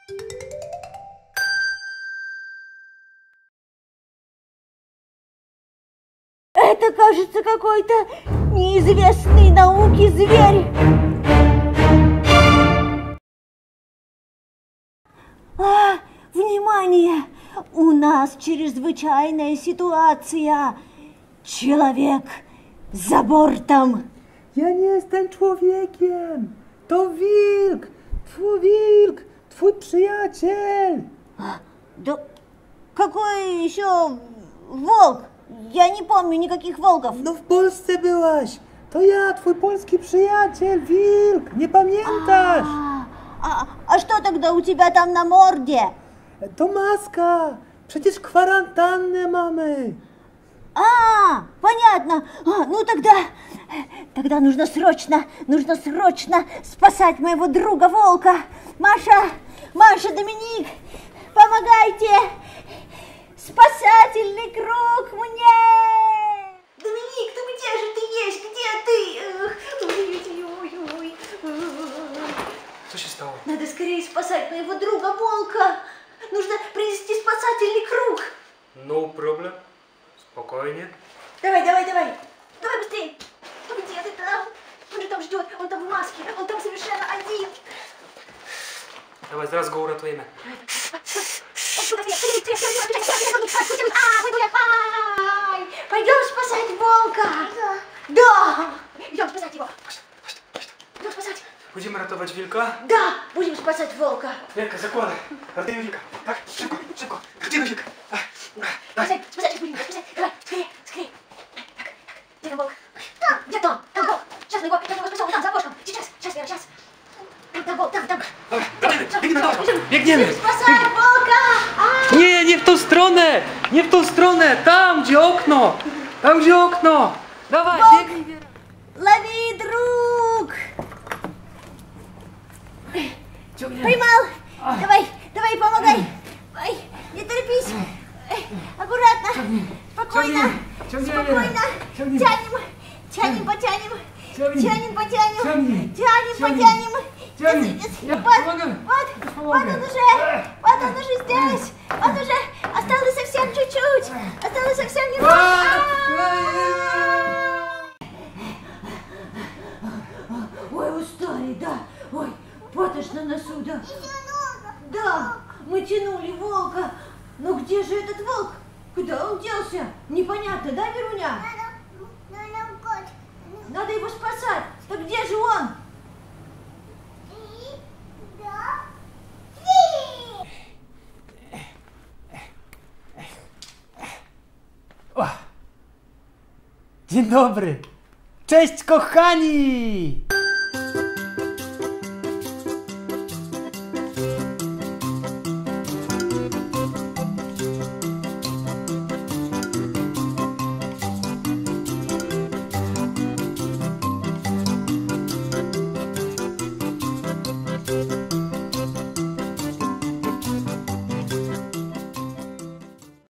Это, кажется, какой-то неизвестный науке зверь. Внимание! У нас чрезвычайная ситуация. Человек за бортом. Ja nie jestem człowiekiem. To wilk, twój przyjaciel. Да какой еще волк? Я не помню никаких волков. No w Polsce byłaś. To ja, twój polski przyjaciel, wilk. Nie pamiętasz? А что тогда у тебя там на морде? To maska. Przecież kwarantannę mamy. Понятно. Ну тогда нужно срочно спасать моего друга волка. Маша, Доминик, помогайте. Спасательный круг мне. Доминик, ну где же ты есть? Где ты? Ой. Co się stało? Надо скорее спасать моего друга волка. Нужно принести спасательный круг. No problem. Spokojnie. Давай. Давай быстрее. Ну где ты там? Он же там ждет, он там в маске, он там совершенно один. Давай, zaraz go uratujemy. Пойдем спасать волка. Да. Идем спасать его. Идем спасать. Będziemy ratować wilka? Да, будем спасать волка. Wielka, zakładaj. Ratujemy wilka. Tak? Szybko. Gdzie wilka? Спасать будем. Давай, скорее. Так. Где там волк? Где там? Там волк. Сейчас мы его спасем. Там, за окошком. Сейчас, Вера, сейчас. Там волк, там. Biegniemy. Спасаем волка. Nie w tą stronę. Nie w tą stronę. Tam, gdzie okno. Dawaj, biegnij, Wiera. Лови, друг. Поймал. Давай, помогай. Ой, не торопись. Аккуратно. Спокойно. Тянем, потянем. Вот он уже здесь. Осталось совсем чуть-чуть. Осталось совсем немного. Ой, устали, да. Ой, вот аж на носу, да. Да, мы тянули волка. Но где же этот волк? Куда он делся? Непонятно, да, Веруня? Надо его спасать. Так где же он? Dzień dobry. Cześć, kochani.